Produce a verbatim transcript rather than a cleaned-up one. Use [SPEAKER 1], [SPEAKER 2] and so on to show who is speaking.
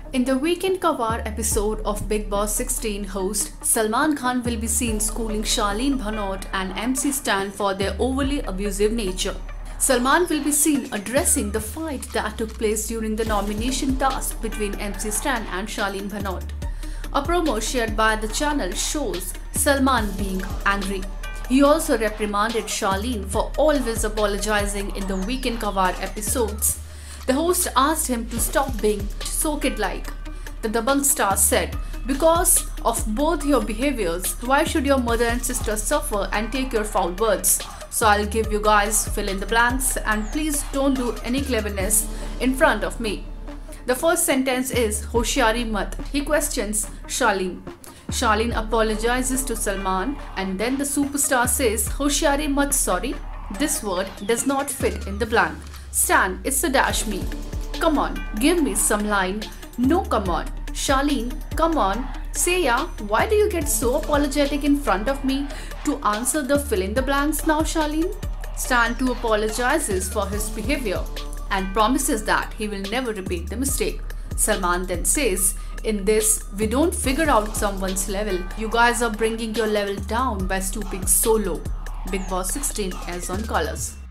[SPEAKER 1] In the Weekend Cover episode of Bigg Boss sixteen, host Salman Khan will be seen schooling Charlene Bhanot and M C Stan for their overly abusive nature. Salman will be seen addressing the fight that took place during the nomination task between M C Stan and Charlene Bhanot. A promo shared by the channel shows Salman being angry. He also reprimanded Charlene for always apologizing in the Weekend Cover episodes. The host asked him to stop being so kid-like. The Dabangg star said, "Because of both your behaviors, why should your mother and sister suffer and take your foul words? So I'll give you guys fill in the blanks and please don't do any cleverness in front of me." The first sentence is "Hoshiari mat." He questions Charlene. Charlene apologizes to Salman and then the superstar says, "Hoshiari mat, sorry. This word does not fit in the blank. Stan, it's a dash me. Come on, give me some line. No, come on. Charlene, come on. Say yeah, why do you get so apologetic in front of me to answer the fill in the blanks now, Charlene?" Stan too apologizes for his behavior and promises that he will never repeat the mistake. Salman then says, "In this, we don't figure out someone's level. You guys are bringing your level down by stooping so low." Bigg Boss sixteen airs on Colors.